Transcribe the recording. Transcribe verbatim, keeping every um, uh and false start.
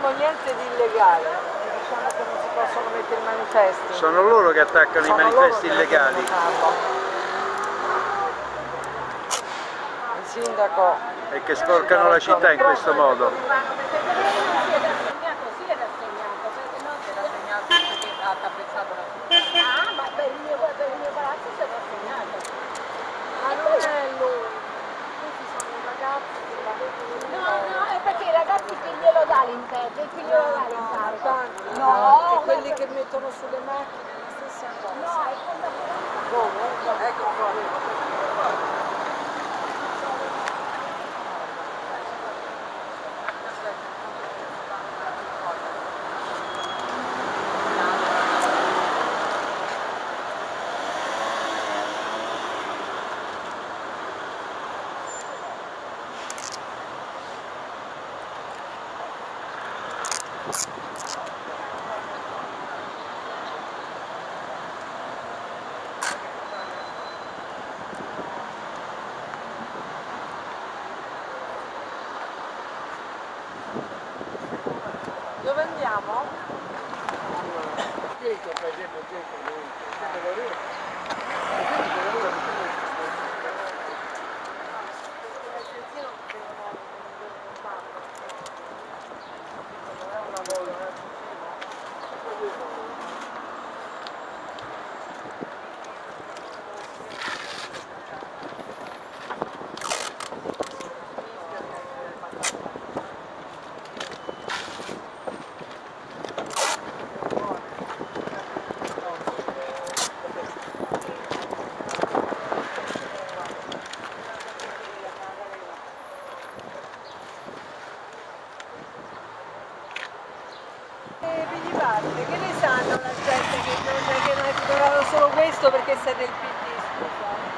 Niente di illegale, diciamo che non si possono mettere i manifesti. Sono loro che attaccano Sono i manifesti loro che illegali. Il sindaco. E che sporcano la città in questo modo. Sì, era segnato, perché non si era segnato perché ha tappezzato la città. Ah, ma per il mio, per il mio palazzo si era segnato. Ma non è lui, questi sono i ragazzi che la vedono. No, no, è perché i ragazzi chi glielo dà l'interno, chi glielo dà l'incarico? No, No, e quelli che mettono sulle macchine la stessa cosa. no, è quello che... Come? Ecco qua. Dove andiamo? Questo per esempio, questo, Che ne sanno la gente che non, che non è solo questo perché sei del P D, scusa?